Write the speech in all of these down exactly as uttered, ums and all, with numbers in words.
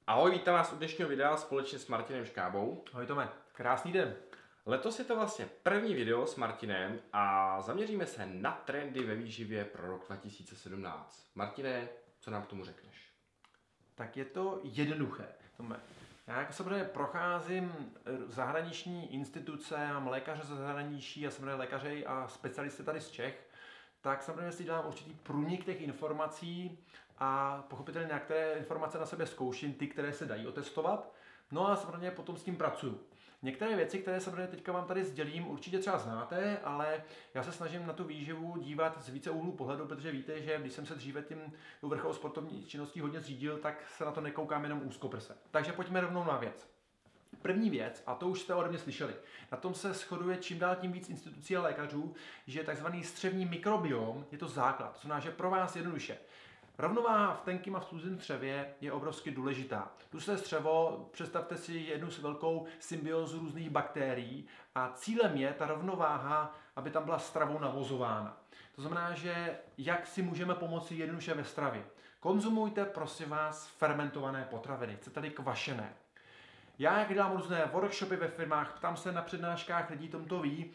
Ahoj, vítám vás u dnešního videa společně s Martinem Škábou. Ahoj Tome, krásný den. Letos je to vlastně první video s Martinem a zaměříme se na trendy ve výživě pro rok dva tisíce sedmnáct. Martine, co nám k tomu řekneš? Tak je to jednoduché, Tome. Já jako samozřejmě procházím zahraniční instituce, mám lékaře ze zahraničí a samozřejmě lékaře a specialisty tady z Čech, tak samozřejmě si dělám určitý průnik těch informací a pochopitelně některé informace na sebe zkouším, ty, které se dají otestovat, no a samozřejmě potom s tím pracuju. Některé věci, které samozřejmě teďka vám tady sdělím, určitě třeba znáte, ale já se snažím na tu výživu dívat z více úhlů pohledu, protože víte, že když jsem se dříve tím vrchol sportovní činností hodně zřídil, tak se na to nekoukám jenom úzkoprse. Takže pojďme rovnou na věc. První věc, a to už jste ode mě slyšeli, na tom se shoduje čím dál tím víc institucí a lékařů, že tzv. Střevní mikrobiom je to základ. To znamená, že pro vás jednoduše. Rovnováha v tenkým a v tlustém střevě je obrovsky důležitá. Tlusté střevo, představte si jednu s velkou symbiózu různých bakterií a cílem je ta rovnováha, aby tam byla stravou navozována. To znamená, že jak si můžeme pomoci jednoduše ve stravě. Konzumujte, prosím vás, fermentované potraviny, chcete-li kvašené. Já, jak dělám různé workshopy ve firmách, ptám se na přednáškách lidí, tom to ví,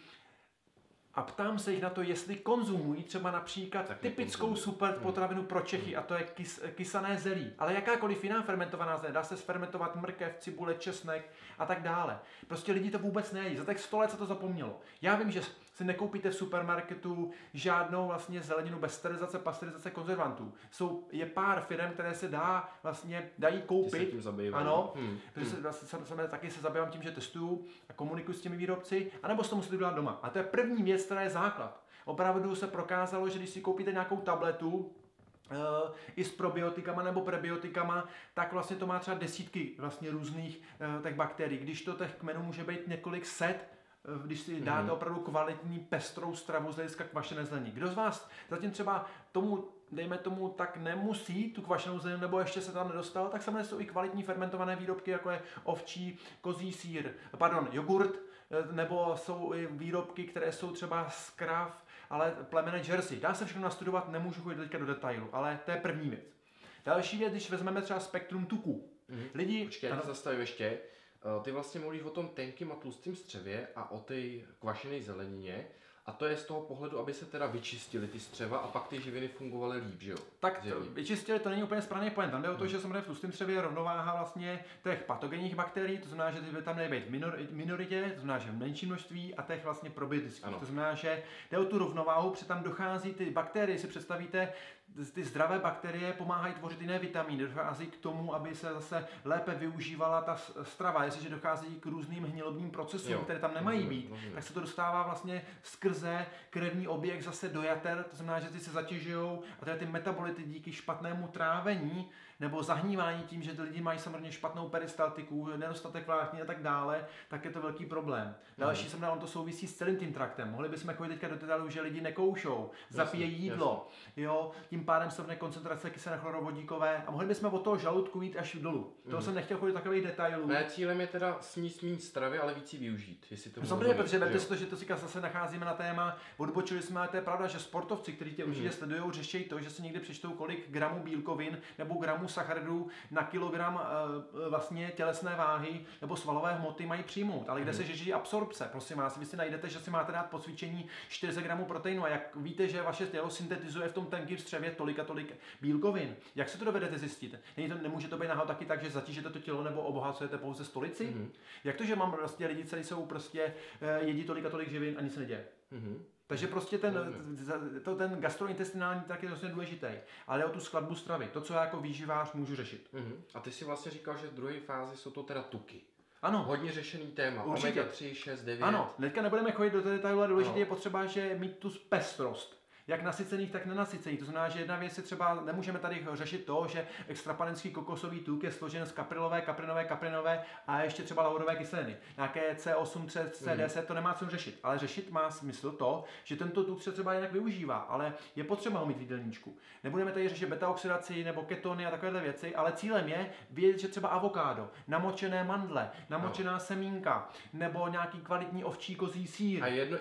a ptám se jich na to, jestli konzumují třeba například tak typickou super potravinu pro Čechy, a to je kys, kysané zelí. Ale jakákoliv jiná fermentovaná zelí. Dá se sfermentovat mrkev, cibule, česnek a tak dále. Prostě lidi to vůbec nejedí. Za tak sto let se to zapomnělo. Já vím, že si nekoupíte v supermarketu žádnou vlastně zeleninu bez sterilizace, pasteurizace, konzervantů. Jsou, je pár firm, které se dá vlastně dají koupit. Ano, hmm. protože se, vlastně, samozřejmě taky se zabývám tím, že testuju a komunikuju s těmi výrobci, anebo si to musíte dělat doma. A to je první věc, která je základ. Opravdu se prokázalo, že když si koupíte nějakou tabletu uh, i s probiotikama nebo prebiotikama, tak vlastně to má třeba desítky vlastně různých uh, těch bakterií. Když to těch kmenů může být několik set, když si dáte mm-hmm. opravdu kvalitní pestrou stravu z hlediska kvašené zelení. Kdo z vás zatím třeba tomu, dejme tomu, tak nemusí tu kvašenou zeleninu, nebo ještě se tam nedostal, tak samozřejmě jsou i kvalitní fermentované výrobky, jako je ovčí, kozí sýr, pardon, jogurt, nebo jsou i výrobky, které jsou třeba z krav, ale plemene Jersey. Dá se všechno nastudovat, nemůžu chodit teďka do detailu, ale to je první věc. Další věc, když vezmeme třeba spektrum tuků. Mm-hmm. Lidi... Počkej, já zastavím ještě. Ty vlastně mluvíš o tom tenkým a tlustém střevě a o té kvašené zelenině. A to je z toho pohledu, aby se teda vyčistily ty střeva a pak ty živiny fungovaly líp, že jo? Tak vyčistili, to není úplně správný point. Tam jde o to, že samozřejmě v tlustém střevě je rovnováha vlastně těch patogenních bakterií, to znamená, že by tam měly být v minoritě, to znamená, že v menším množství, a těch vlastně probiotických. To znamená, že jde o tu rovnováhu, protože tam dochází ty bakterie, si představíte, ty zdravé bakterie pomáhají tvořit jiné vitamíny, dochází k tomu, aby se zase lépe využívala ta strava. Jestliže dochází k různým hnilobním procesům, jo. které tam nemají být, jo, jo. tak se to dostává vlastně skrze krevní oběh zase do jater, to znamená, že ty se zatěžují a tedy ty metabolity díky špatnému trávení nebo zahnívání tím, že ty lidi mají samozřejmě špatnou peristaltiku, nedostatek vláknin a tak dále, tak je to velký problém. Další jsem on to souvisí s celým tím traktem. Mohli bychom chodit teďka do detailu, že lidi nekoušou, zapijejí jídlo, jasný. Jo, tím pádem se v koncentrace kyselé chlorovodíkové a mohli bychom od toho žaludku jít až dolů. To mm. jsem nechtěl chodit takových detailů. Ne, cílem je teda sníst méně stravy, ale víc využít. Jestli to samozřejmě, protože vemte si to, že to si zase nacházíme na téma, odbočili jsme, ale to je pravda, že sportovci, kteří tě určitě mm. sledují, řeší to, že si někdy přečtou, kolik gramů bílkovin nebo gramů sacharidů na kilogram e, vlastně tělesné váhy nebo svalové hmoty mají přijmout. Ale kde mm. se řeší absorpce, prosím vás, vy si najdete, že si máte dát po cvičení čtyři gramů proteinu a jak víte, že vaše tělo syntetizuje v tom tenkém střevě tolik a tolik bílkovin. Jak se to dovedete zjistit? Není to, nemůže to být náhodou taky tak, že zatížíte to tělo nebo obohacujete pouze stolici? Mm-hmm. Jak to, že mám prostě lidi, kteří jsou prostě jedí tolik a tolik živin a nic se neděje? Mm-hmm. Takže prostě ten, to, ten gastrointestinální trakt je vlastně důležitý, ale o tu skladbu stravy, to, co já jako výživář můžu řešit. Mm-hmm. A ty si vlastně říkal, že v druhé fázi jsou to teda tuky. Ano. Hodně řešený téma. Určitě. omega tři, šest, devět. Ano, teďka nebudeme chodit do detailu, ale důležité je potřeba, že mít tu pestrost. Jak nasycených, tak nenasycených. To znamená, že jedna věc je třeba, nemůžeme tady řešit to, že extrapanenský kokosový tuk je složen z kaprilové, kaprinové, kaprinové a ještě třeba laurové kyseliny. Nějaké C osm, C deset, to nemá co řešit. Ale řešit má smysl to, že tento tuk se třeba jinak využívá, ale je potřeba ho mít v jídelníčku. Nebudeme tady řešit beta-oxidaci nebo ketony a takovéhle věci, ale cílem je vědět, že třeba avokádo, namočené mandle, namočená no. semínka nebo nějaký kvalitní ovčí kozí sýr. A jedno, jeden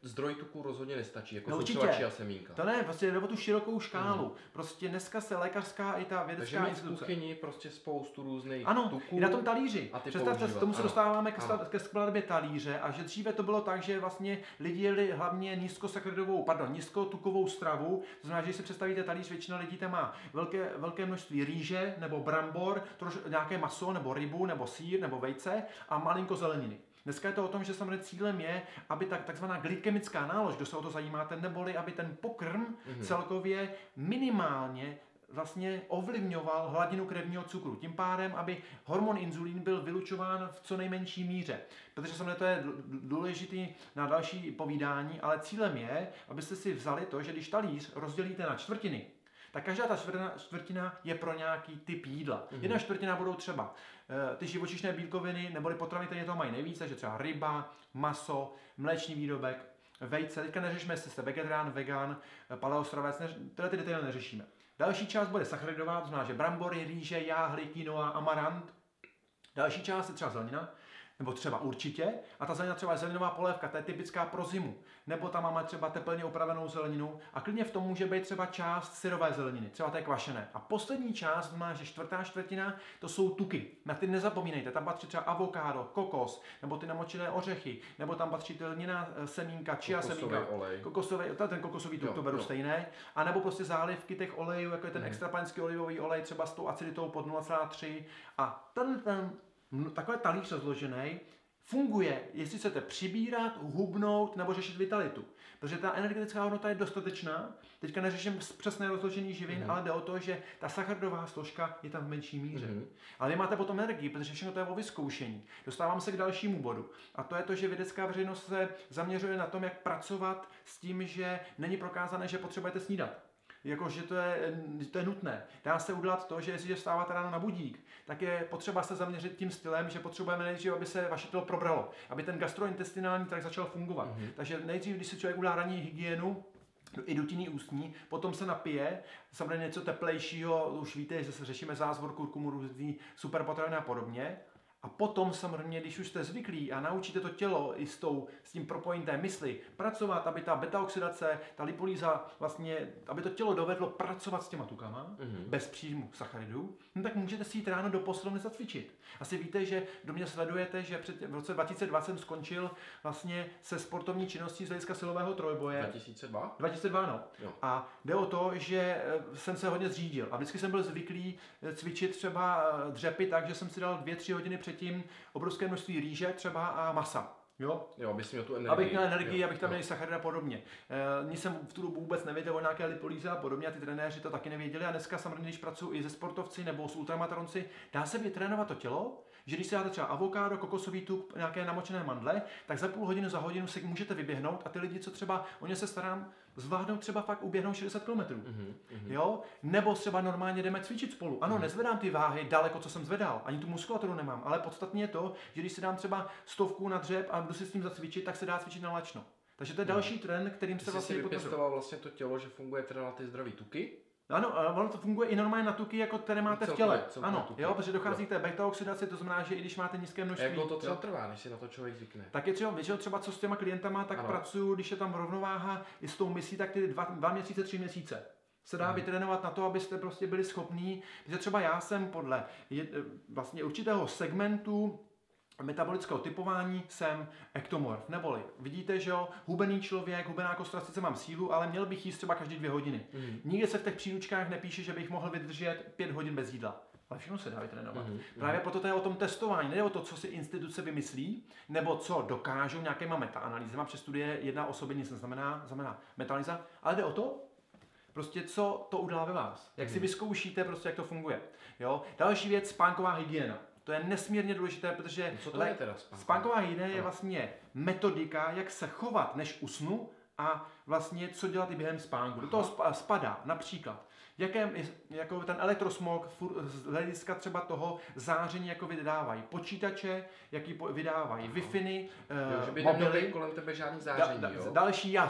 zdroj tuků rozhodně nestačí, jako No jsou určitě. třeba chia semínka. To ne, prostě jde o tu širokou škálu. Mm. Prostě dneska se lékařská i ta vědecká Takže instituce. v kuchyni prostě spoustu různých ano, tuků. i na tom talíři. A ty Představte si, tomu se ano. dostáváme ke, ke skladbě talíře a že dříve to bylo tak, že vlastně lidi jeli hlavně nízkosacharidovou, pardon, nízkotukovou stravu. To znamená, že když si představíte talíř, většina lidí tam má velké, velké množství rýže nebo brambor, troš, nějaké maso nebo rybu nebo sýr nebo vejce a malinko zeleniny. Dneska je to o tom, že samozřejmě cílem je, aby tak, takzvaná glykemická nálož, kdo se o to zajímáte, neboli aby ten pokrm mm-hmm. celkově minimálně vlastně ovlivňoval hladinu krevního cukru. Tím pádem, aby hormon inzulín byl vylučován v co nejmenší míře. Protože samozřejmě to je důležitý na další povídání, ale cílem je, abyste si vzali to, že když talíř rozdělíte na čtvrtiny, tak každá ta čtvrtina, čtvrtina je pro nějaký typ jídla. Mm-hmm. Jedna čtvrtina budou třeba e, ty živočišné bílkoviny, neboli potraviny, které toho mají nejvíc, takže třeba ryba, maso, mléčný výrobek, vejce. Teďka neřešíme, jestli jste vegetarián, vegan, paleostravec, neř, tyhle ty detaily neřešíme. Další část bude sacharidová, to znamená, že brambory, rýže, jáhly, quinoa, amarant. Další část je třeba zelenina, nebo třeba určitě, a ta zelenina třeba je zeleninová polévka, to je typická pro zimu. Nebo tam máme třeba teplně upravenou zeleninu a klidně v tom může být třeba část syrové zeleniny, třeba té kvašené. A poslední část, znamená, že čtvrtá čtvrtina, to jsou tuky. Na ty nezapomínejte, tam patří třeba avokádo, kokos, nebo ty namočené ořechy, nebo tam patří ty lněná semínka, chia semínka, kokosový, ten kokosový tuk, to beru jo. stejné, a nebo prostě zálivky těch olejů, jako je ten mm. extrapanský olivový olej, třeba s tou aciditou pod nula celá tři, a ten, ten takové talíř rozložený funguje, jestli chcete přibírat, hubnout nebo řešit vitalitu. Protože ta energetická hodnota je dostatečná. Teďka neřeším přesné rozložení živin, mm-hmm. ale jde o to, že ta sacharidová složka je tam v menší míře. Mm-hmm. Ale vy máte potom energii, protože všechno to je o vyzkoušení. Dostávám se k dalšímu bodu. A to je to, že vědecká veřejnost se zaměřuje na tom, jak pracovat s tím, že není prokázané, že potřebujete snídat. Jakože to je, to je nutné. Dá se udělat to, že jestliže vstáváte ráno na budík, tak je potřeba se zaměřit tím stylem, že potřebujeme nejdřív, aby se vaše tělo probralo, aby ten gastrointestinální trakt začal fungovat. Mm-hmm. Takže nejdřív, když si člověk udělá ranní hygienu, i dutiny ústní, potom se napije, samozřejmě něco teplejšího, už víte, že se řešíme zázvor, kurkumu, různý superpotraviny a podobně. A potom samozřejmě, když už jste zvyklí a naučíte to tělo i s, tou, s tím propojením té mysli pracovat, aby ta beta-oxidace, ta lipolýza, vlastně, aby to tělo dovedlo pracovat s těma tukama, mm-hmm. bez příjmu sacharidů, no tak můžete si jít ráno do posilovny zacvičit. Asi víte, že do mě sledujete, že před, v roce dva tisíce dva jsem skončil vlastně se sportovní činností z hlediska silového trojboje. dva tisíce dva? dva tisíce dva, no. Jo. A jde o to, že jsem se hodně zřídil a vždycky jsem byl zvyklý cvičit třeba dřepy tak, že jsem si dal dvě, tři hodiny předtím obrovské množství rýže třeba a masa. Jo? Jo, abych měl tu energii. Abych měl energii, jo, abych tam měl sacharidy a podobně. E, nic jsem v tu dobu vůbec nevěděl o nějaké lipolýze a podobně a ty trenéři to taky nevěděli a dneska samozřejmě, když pracuji i se sportovci nebo s ultramataronci, dá se vytrénovat to tělo, že když si dáte třeba avokádo, kokosový tuk, nějaké namočené mandle, tak za půl hodinu, za hodinu se můžete vyběhnout a ty lidi, co třeba o ně se starám, zvládnou třeba fakt uběhnout šedesát kilometrů. Mm-hmm. Jo? Nebo třeba normálně jdeme cvičit spolu. Ano, mm-hmm. nezvedám ty váhy daleko, co jsem zvedal, ani tu muskulaturu nemám, ale podstatně je to, že když si dám třeba stovku na dřep a jdu si s tím zacvičit, tak se dá cvičit na lačno. Takže to je další no. trend, kterým se Jsi vlastně si vypěstoval vlastně to tělo, že funguje teda na ty zdraví tuky? Ano, ale ono to funguje i normálně na tuky, jako které máte celkově, v těle. celkově ano, tuky. Jo, protože dochází k té beta-oxidaci, to znamená, že i když máte nízké množství. Jak to třeba trvá, než si na to člověk zvykne? Tak je třeba, většinou třeba co s těma klientama, tak ano. pracuju, když je tam rovnováha i s tou misí, tak ty dva, dva měsíce, tři měsíce se dá hmm. vytrénovat na to, abyste prostě byli schopní, že třeba já jsem podle je, vlastně určitého segmentu metabolického typování jsem ektomorf, neboli vidíte, že jo, hubený člověk, hubená kostra, sice mám sílu, ale měl bych jíst třeba každý dvě hodiny. Mm. Nikde se v těch příručkách nepíše, že bych mohl vydržet pět hodin bez jídla. Ale všechno se dá vytrénovat. Mm. Právě proto to je o tom testování, ne o to, co si instituce vymyslí, nebo co dokážou nějakýma metaanalýzama, přes studie jedna osoby nic neznamená, znamená metaanalýza, ale jde o to, prostě co to udělá ve vás. Jak mm. si vyzkoušíte, prostě jak to funguje. Jo? Další věc, spánková hygiena. To je nesmírně důležité, protože co to je teda spánková? spánková hygiena je vlastně metodika, jak se chovat, než usnu a vlastně co dělat i během spánku. Aha. Do toho spadá například, jakém, jako ten elektrosmog z hlediska třeba toho záření, jako vydávají počítače, jaký vydávají Wi-Fi, jo, že by mobily, kolem tebe žádný záření, da, da, jo? Další jas.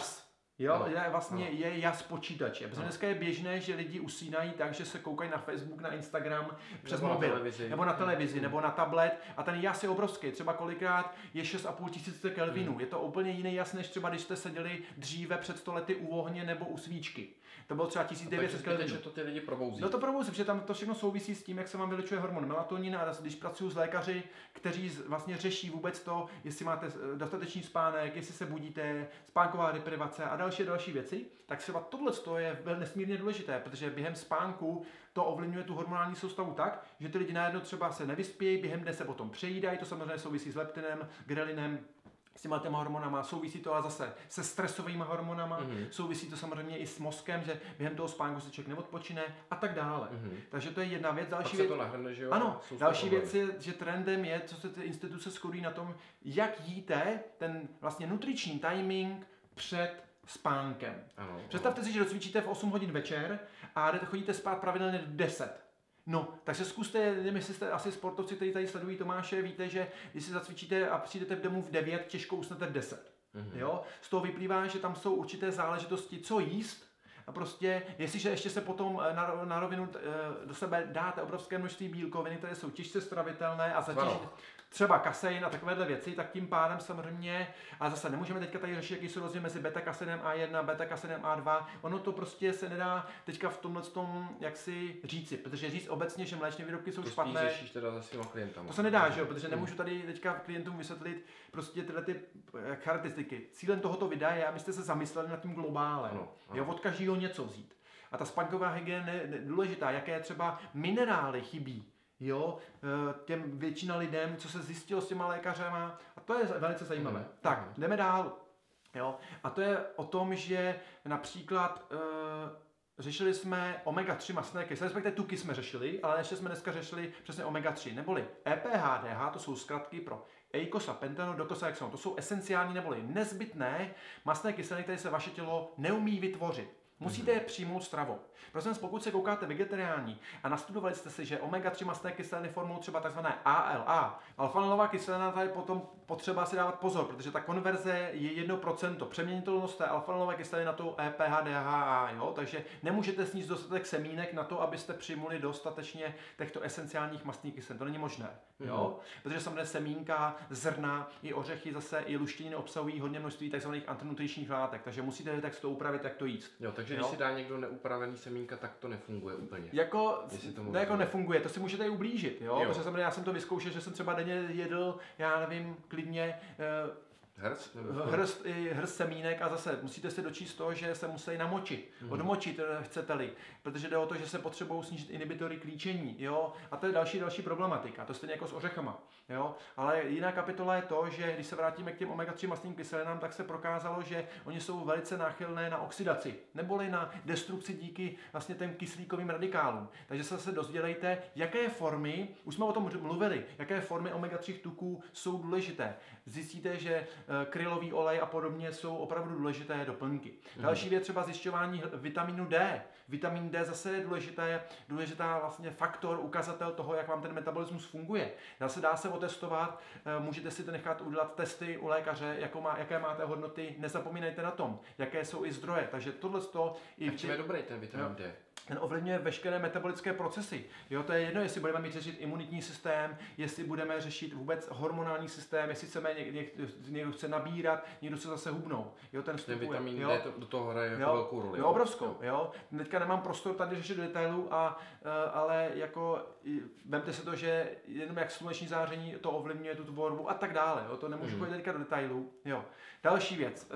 Jo, Ano, je vlastně ano. je jas počítače. Protože Ano. dneska je běžné, že lidi usínají tak, že se koukají na Facebook, na Instagram, přes Nebo na mobil, televizi. nebo na televizi, Mm. nebo na tablet a ten jas je obrovský. Třeba kolikrát je šest a půl tisíce kelvinů. Je to úplně jiný jas, než třeba když jste seděli dříve před sto lety u ohně nebo u svíčky. To bylo třeba tisíc devět set kelvinů. Takže to ty lidi probouzí. No to probouzí, protože tam to všechno souvisí s tím, jak se vám vylučuje hormon melatonin a když pracuji s lékaři, kteří z- vlastně řeší vůbec to, jestli máte eh, dostatečný spánek, jestli se budíte, spánková deprivace a další další věci, tak třeba tohle je velmi nesmírně důležité, protože během spánku to ovlivňuje tu hormonální soustavu tak, že ty lidi najednou třeba se nevyspějí, během dne se potom přejídají, to samozřejmě souvisí s leptinem, grelinem, s těma těma hormonama, souvisí to a zase se stresovými hormonama, Mhm. souvisí to samozřejmě i s mozkem, že během toho spánku se člověk neodpočine a tak dále. Mhm. Takže to je jedna věc. Pak Další se věc, to nahrne, že jo? ano, jsou z toho další problémy. věc je, že trendem je, co se ty instituce shodují na tom, jak jíte ten vlastně nutriční timing před spánkem. Ano, Představte si, že docvičíte v osm hodin večer a jdete- chodíte spát pravidelně v deset. No, takže zkuste, nevím, jestli jste asi sportovci, kteří tady sledují Tomáše, víte, že když si zacvičíte a přijdete v domu v devět, těžko usnete v deset. Mhm. Jo? Z toho vyplývá, že tam jsou určité záležitosti, co jíst. A prostě, jestliže ještě se potom eh, na, na rovinu eh, do sebe dáte obrovské množství bílkoviny, které jsou těžce stravitelné a zatíží Ano. třeba kasein a takovéhle věci, tak tím pádem samozřejmě, a zase nemůžeme teďka tady řešit, jaký jsou rozdíl mezi beta-kaseinem A jedna, beta-kaseinem A dva, ono to prostě se nedá teďka v tomhle tom jaksi říci, protože říct obecně, že mléčné výrobky jsou To spíš špatné, řešíš teda se svýma klientama. to se nedá, že jo, protože Mhm. nemůžu tady teďka klientům vysvětlit prostě tyhle ty eh, charakteristiky. Cílem tohoto videa je, abyste se zamysleli nad tím globálem. Ano, ano. Jo, od každého něco vzít. A ta spánková hygiena je důležitá, jaké třeba minerály chybí. Jo, eh, těm většina lidem, co se zjistilo s těma lékařema, a to je velice zajímavé. Mhm. Tak, Mhm. jdeme dál. Jo, a to je o tom, že například eh, řešili jsme omega tři mastné kyseliny, respektive tuky jsme řešili, ale ještě jsme dneska řešili přesně omega tři, neboli E P H D H, to jsou zkratky pro eikosa, pentano, dokosa, hexanol. To jsou esenciální neboli nezbytné mastné kyseliny, které se vaše tělo neumí vytvořit. Musíte je přijmout stravou. Prosím, pokud se koukáte vegetariální a nastudovali jste si, že omega tři mastné kyseliny formou třeba tzv. A L A, alfa-lanolová kyselina, tady potom potřeba si dávat pozor, protože ta konverze je jedno procento. Přeměnitelnost té alfa-lanolové kyseliny na tu E P H D H A, jo? Takže nemůžete sníst dostatek semínek na to, abyste přijmuli dostatečně těchto esenciálních mastných kyselin. To není možné, jo? Protože samozřejmě semínka, zrna i ořechy zase i luštěniny obsahují hodně množství tzv. Antinutričních látek, takže musíte tak to upravit, jak to jíst. Jo, takže Jo. když si dá někdo neupravený semínka, tak to nefunguje úplně. Jako, Jestli to ne, můžu jako říct. nefunguje, to si můžete i ublížit, jo? Jo. Protože samozřejmě já jsem to vyzkoušel, že jsem třeba denně jedl, já nevím, klidně eh, Herc? Nebo hrst, i hrst semínek a zase musíte si dočíst to, že se musí namočit, Mhm. odmočit, eh, chcete-li, protože jde o to, že se potřebují snížit inhibitory klíčení, jo? A to je další další problematika, to stejně jako s ořechama, jo? Ale jiná kapitola je to, že když se vrátíme k těm omega tři mastným kyselinám, tak se prokázalo, že oni jsou velice náchylné na oxidaci, neboli na destrukci díky vlastně těm kyslíkovým radikálům. Takže se zase dozdělejte, jaké formy, už jsme o tom mluvili, jaké formy omega tři tuků jsou důležité. Zjistíte, že eh, krylový olej a podobně jsou opravdu důležité doplňky. Mhm. Další věc třeba zjišťování vitamínu D. Vitamin D zase je důležité, důležitá vlastně faktor, ukazatel toho, jak vám ten metabolismus funguje. Zase dá se otestovat, eh, můžete si to nechat udělat testy u lékaře, jako má, jaké máte hodnoty, nezapomínejte na tom, jaké jsou i zdroje. Takže tohle to i A čím je dobrý ten vitamin Jo. D? ten ovlivňuje veškeré metabolické procesy. Jo, to je jedno, jestli budeme mít řešit imunitní systém, jestli budeme řešit vůbec hormonální systém, jestli chceme něk, něk, někdo chce nabírat, někdo chce zase hubnout. Jo, ten Ten vstupuje. vitamin jo. D to, do toho hraje jako Jo, velkou roli. jo, obrovskou, jo. Teďka nemám prostor tady řešit do detailů, a, e, ale jako i- vemte si to, že jenom jak sluneční záření to ovlivňuje tu tvorbu a tak dále, jo. To nemůžu Mhm. chodit teďka do detailů, jo. Další věc, e,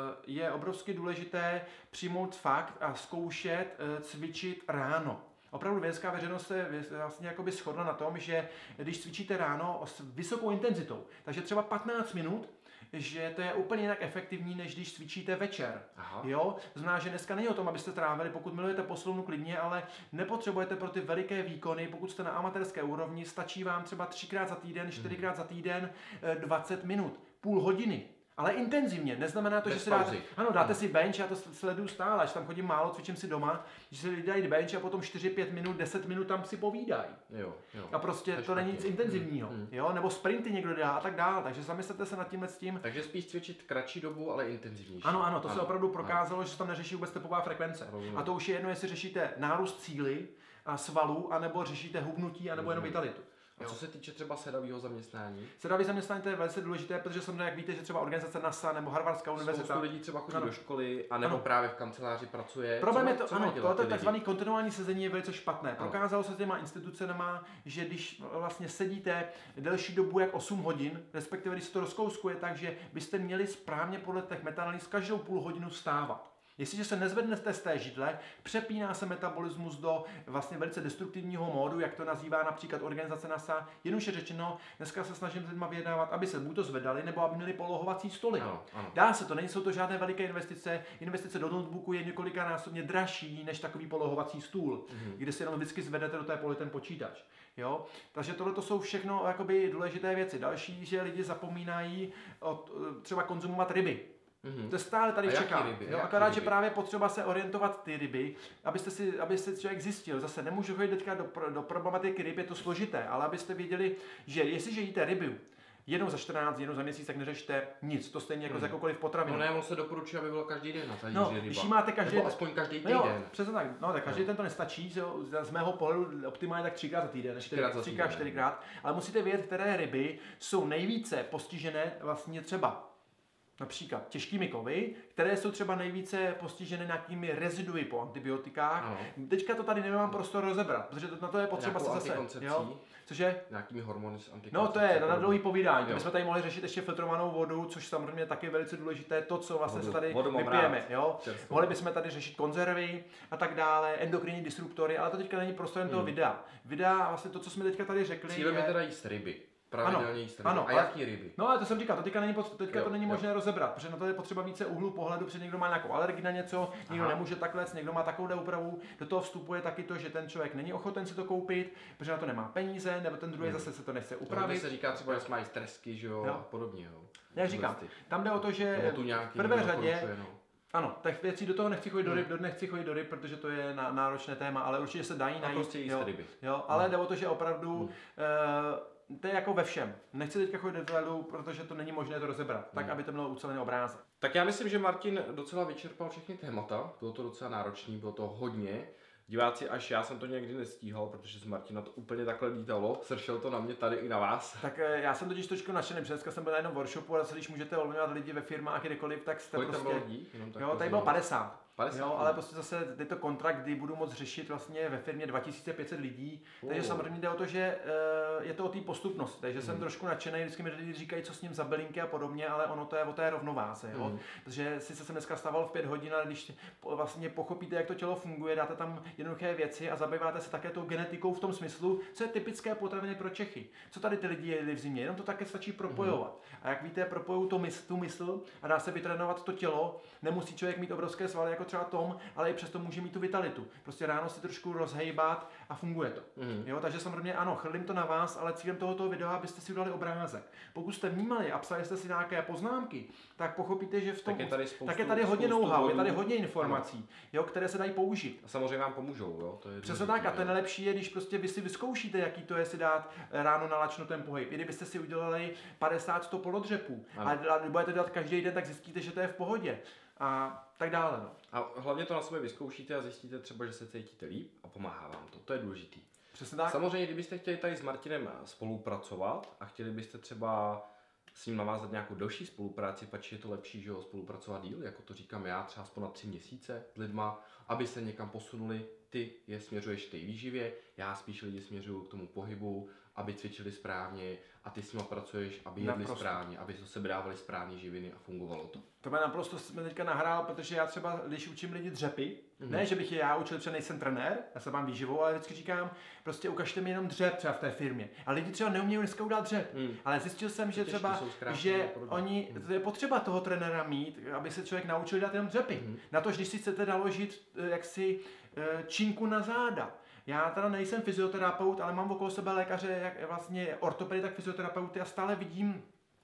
je obrovsky důležité přijmout fakt a zkoušet e, cvičit ráno. Opravdu vědecká veřejnost se vě- vlastně jakoby shodla na tom, že když cvičíte ráno s vysokou intenzitou, takže třeba patnáct minut, že to je úplně jinak efektivní, než když cvičíte večer. Aha. Jo, znamená, že dneska není o tom, abyste trávili, pokud milujete posilovnu klidně, ale nepotřebujete pro ty veliké výkony, pokud jste na amatérské úrovni, stačí vám třeba třikrát za týden, čtyřikrát za týden, eh, dvacet minut, půl hodiny. Ale intenzivně, neznamená to, Bez že si dáte, pauzy. ano, dáte si bench, já to sleduju stále, až tam chodím málo, cvičím si doma, že si lidi dají bench a potom čtyři pět minut, deset minut tam si povídají. Jo, jo. A prostě to, to není nic intenzivního, hmm. jo, nebo sprinty někdo dělá a tak dál, takže zamyslete se nad tímhle s tím. Takže spíš cvičit kratší dobu, ale intenzivnější. Ano, ano, to ano. se opravdu prokázalo, ano. že se tam neřeší vůbec tepová frekvence. Ano. A to už je jedno, jestli řešíte nárůst síly a svalů, anebo řešíte hubnutí, anebo jenom vitalitu. A co se týče třeba sedavého zaměstnání? Sedavý zaměstnání to je velice důležité, protože samozřejmě, jak víte, že třeba organizace NASA nebo Harvardská univerzita. Spoustu lidí třeba chodí ano. do školy, anebo ano. právě v kanceláři pracuje. Problém je to, to, ano, to takzvané kontinuální sezení je velice špatné. Prokázalo se s těma institucema, že když vlastně sedíte delší dobu jak osm hodin, respektive když se to rozkouskuje, takže byste měli správně podle těch metaanalýz každou půl hodinu vstávat. Jestliže se nezvednete z té židle, přepíná se metabolismus do vlastně velice destruktivního módu, jak to nazývá například organizace NASA. Jednoduše řečeno, dneska se snažím s lidmi vyjednávat, aby se buď to zvedali, nebo aby měli polohovací stoly. Ano, ano. Dá se to, nejsou to žádné veliké investice. Investice do notebooku je několikanásobně dražší než takový polohovací stůl, mm-hmm. kde si jenom vždycky zvedete do té poli ten počítač. Jo? Takže tohle to jsou všechno jakoby důležité věci. Další, že lidi zapomínají od, třeba konzumovat ryby. Mm-hmm. To stále tady čeká. Jo, akorát, že právě potřeba se orientovat ty ryby, abyste si, abyste člověk zjistil. Zase nemůžu chodit teďka do, do problematiky ryb, je to složité, ale abyste věděli, že jestliže jíte ryby jednou za čtrnáct, jednou za měsíc, tak neřešte nic. To stejně jako hmm. z jakoukoliv potravinu. No ne, on se doporučuje, aby bylo každý den na talíři no, ryba. Když máte každý Nebo aspoň každý týden. No, jo, přesně tak. No, tak každý no. den to nestačí. Z mého pohledu optimálně tak třikrát za týden, třikrát, čtyřikrát. Ale musíte vědět, které ryby jsou nejvíce postižené vlastně třeba například těžkými kovy, které jsou třeba nejvíce postiženy nějakými reziduy po antibiotikách. Ano. Teďka to tady nemám prostor rozebrat, protože to, na to je potřeba se zase. Jo? Cože? Nějakými hormony s antikoncepcí. No to je na dlouhý povídání. My jsme tady mohli řešit ještě filtrovanou vodu, což samozřejmě taky je velice důležité, to, co vlastně vodu. se tady vodu vypijeme. Jo? Mohli bychom tady řešit konzervy a tak dále, endokrinní disruptory, ale to teďka není prostorem hmm. toho videa. Videa, vlastně to, co jsme teďka tady řekli. Cílem je, je teda jíst ryby. Pravidelně jíst ryby. Ano, a jaký ryby? No ale to jsem říkal, to teďka není, teďka jo, to není možné jo. rozebrat, protože na to je potřeba více úhlu pohledu, protože někdo má nějakou alergii na něco, někdo Aha. nemůže takhle, někdo má takovou úpravu. Do toho vstupuje taky to, že ten člověk není ochoten si to koupit, protože na to nemá peníze, nebo ten druhý hmm. zase se to nechce upravit. To se říká třeba, že mají stresky, že jo, jo. a podobně. Jo. Já říkám, tam jde o to, že v prvé řadě no. Ano, těch věcí do toho nechci chodit do ryb, do nechci chodit do ryb, protože to je náročné téma, ale určitě se dají najít. Prostě jíst jo, ryby. Jo, ale jde o to, že opravdu hmm. uh, to je jako ve všem. Nechci teďka chodit do detailu, protože to není možné to rozebrat, tak aby to mělo ucelený obrázek. Tak já myslím, že Martin docela vyčerpal všechny témata, bylo to docela náročný, bylo to hodně. Diváci, až já jsem to někdy nestíhal, protože z Martina to úplně takhle lítalo, sršel to na mě tady i na vás. Tak já jsem totiž trošku nadšený, protože dneska jsem byl na jednom workshopu a když můžete ovlivňovat lidi ve firmách kdekoliv, tak jste Kolik prostě... Kolik tam bylo lidí? Jo, tady bylo padesát. padesát Jo, ale prostě zase je to kontrakt, kdy budu moct řešit vlastně ve firmě dva tisíce pět set lidí, uh. takže samozřejmě jde o to, že uh, je to o té postupnosti, takže mm. jsem trošku nadšený, vždycky mi lidi říkají, co s ním za bylinky a podobně, ale ono to je o té rovnováze, jo. Mm. Protože sice jsem dneska stával v pět hodin, ale když vlastně pochopíte, jak to tělo funguje, dáte tam jednoduché věci a zabýváte se také tou genetikou v tom smyslu, co je typické potraviny pro Čechy. Co tady ty lidi jedli v zimě, jenom to také stačí propojovat. Mm. A jak víte, propojují to mysl, tu mysl a dá se vytrénovat to tělo, nemusí člověk mít obrovské svaly jako třeba Tom, ale i přesto může mít tu vitalitu. Prostě ráno si trošku rozhejbat a funguje to. Mm. Jo, takže samozřejmě ano, chrlím to na vás, ale cílem tohoto videa, abyste si udělali obrázek. Pokud jste vnímali a psali jste si nějaké poznámky, tak pochopíte, že v tom tak je tady, spoustu, tak je tady hodně know-how, je tady hodně informací, jo, které se dají použít. A samozřejmě vám pomůžou, jo? To je přesně tak, a to nejlepší je, když prostě vy si vyzkoušíte, jaký to je si dát ráno nalačno ten pohyb. I kdybyste si udělali padesát sto polodřepů, ale budete dělat každý den, tak zjistíte, že to je v pohodě. A tak dále. No. A hlavně to na sobě vyzkoušíte a zjistíte třeba, že se cítíte líp a pomáhá vám to. To je důležitý. Přesně tak. Samozřejmě, kdybyste chtěli tady s Martinem spolupracovat a chtěli byste třeba s ním navázat nějakou další spolupráci, pač je to lepší, že ho spolupracovat díl, jako to říkám já, třeba aspoň na tři měsíce s lidma, aby se někam posunuli, ty je směřuješ k té výživě, já spíš lidi směřuju k tomu pohybu, aby cvičili správně a ty s nimi pracuješ, aby jedli naprosto správně, aby se sebe dávali správné živiny a fungovalo to. To mě naprosto jsme teďka nahrál, protože já třeba, když učím lidi dřepy, mm-hmm. ne, že bych je já učil, protože nejsem trenér, já se mám výživou, ale vždycky říkám, prostě ukažte mi jenom dřep třeba v té firmě. A lidi třeba neumějí dneska udělat dřep, mm. ale zjistil jsem, že třeba, že oni, mm. to je potřeba toho trenéra mít, aby se člověk naučil dělat jenom dřepy. Mm. Na to, když si chcete naložit jaksi činku na záda. Já teda nejsem fyzioterapeut, ale mám okolo sebe lékaře, jak vlastně ortopedy, tak fyzioterapeuty a stále vidím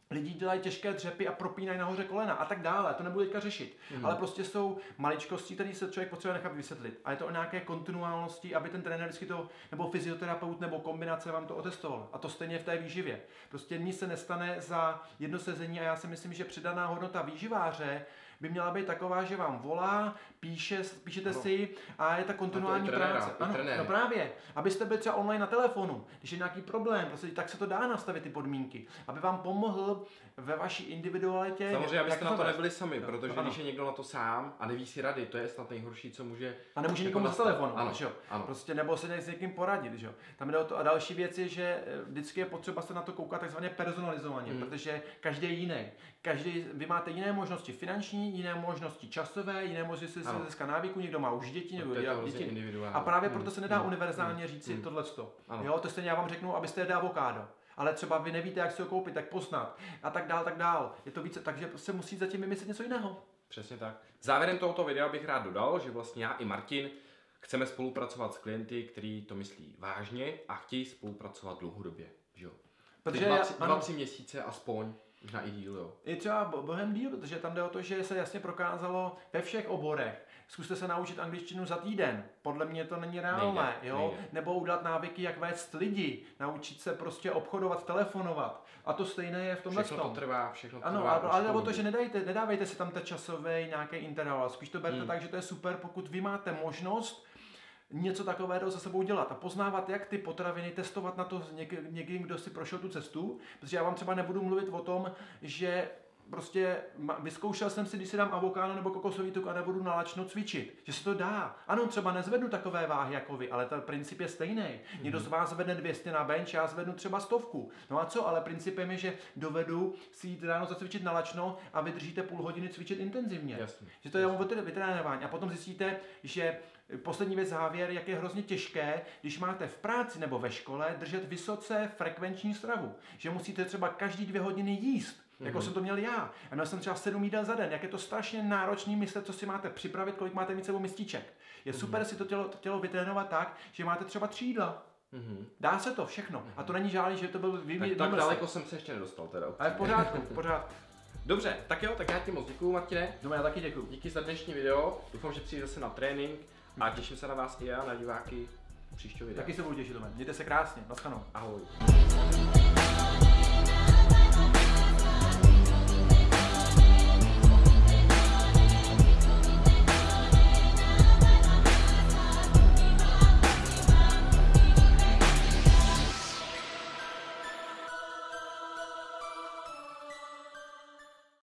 lidi dělají těžké dřepy a propínají nahoře kolena a tak dále. To nebudu teďka řešit. Mm. Ale prostě jsou maličkosti, které se člověk potřebuje nechat vysvětlit. A je to o nějaké kontinuálnosti, aby ten trenér vždycky to, nebo fyzioterapeut, nebo kombinace vám to otestoval. A to stejně v té výživě. Prostě nic se nestane za jedno sezení a já si myslím, že přidaná hodnota výživáře by měla být taková, že vám volá, píše, píšete no. si a je ta kontinuální trenéra, práce. Ano, no právě. Abyste byli třeba online na telefonu, když je nějaký problém, prostě, tak se to dá nastavit ty podmínky, aby vám pomohl ve vaší individualitě. Samozřejmě, abyste na to nebyli sami, protože ano. když je někdo na to sám a neví si rady, to je snad nejhorší, co může. A nemůže nikomu z telefonu, ano, že? Ano. Prostě nebo se s někým poradit, že? Tam jde o to. A další věc je, že vždycky je potřeba se na to koukat takzvaně personalizovaně, mm. protože každý je jiný. Každý, vy máte jiné možnosti finanční, jiné možnosti časové, jiné možnosti z hlediska návyku, někdo má už děti, někdo dělá děti. A právě proto se nedá mm. univerzálně mm. říci mm. tohleto. Jo, to stejně já vám řeknu, abyste jedli avokádo. Ale třeba vy nevíte, jak si ho koupit, tak poznat a tak dál, tak dál. Je to více, takže se musí zatím vymyslet něco jiného. Přesně tak. Závěrem tohoto videa bych rád dodal, že vlastně já i Martin chceme spolupracovat s klienty, kteří to myslí vážně a chtějí spolupracovat dlouhodobě. Jo? Protože dva, tři, dva, tři měsíce aspoň, možná i díl, jo. Je třeba bohem díl, protože tam jde o to, že se jasně prokázalo ve všech oborech. Zkuste se naučit angličtinu za týden. Podle mě to není reálné, nejde, jo? Nejde. Nebo udělat návyky, jak vést lidi, naučit se prostě obchodovat, telefonovat. A to stejné je v tomhle Všechno to trvá, všechno to ano, trvá. Ano, ale o to, že nedajte, nedávejte si tam ten časový nějaký interval. Spíš to berte hmm. tak, že to je super, pokud vy máte možnost něco takového za sebou dělat a poznávat, jak ty potraviny, testovat na to něk- někým, kdo si prošel tu cestu. Protože já vám třeba nebudu mluvit o tom, že prostě vyzkoušel jsem si, když si dám avokádo nebo kokosový tuk a nebudu nalačno cvičit. Že se to dá. Ano, třeba nezvednu takové váhy jako vy, ale ten princip je stejný. Mm-hmm. Někdo z vás zvedne dvě stě na bench, já zvednu třeba stovku. No a co? Ale principem je, že dovedu si jít ráno zacvičit nalačno a vydržíte půl hodiny cvičit intenzivně. Jasně. Že to je o vytrénování. A potom zjistíte, že poslední věc závěr, jak je hrozně těžké, když máte v práci nebo ve škole držet vysoce frekvenční stravu. Že musíte třeba každý dvě hodiny jíst. Jako mm-hmm. jsem to měl já. A měl jsem třeba sedm jídel za den. Jak je to strašně náročný myslet, co si máte připravit, kolik máte mít sebou mističek. Je mm-hmm. super si to tělo, to tělo vytrénovat tak, že máte třeba tři jídla. Mm-hmm. Dá se to všechno. Mm-hmm. A to není žádný, že to byl výměr. Tak, tak daleko jsem se ještě nedostal teda. Ale v pořádku, v pořádku. Dobře, tak jo, tak já ti moc děkuju, Martine. No, já taky děkuju. Díky za dnešní video. Doufám, že přijde zase na trénink a těším se na vás i já, na diváky příštího videa. Taky se budu těšit, Tome. Mějte se krásně. Naschledanou. Ahoj.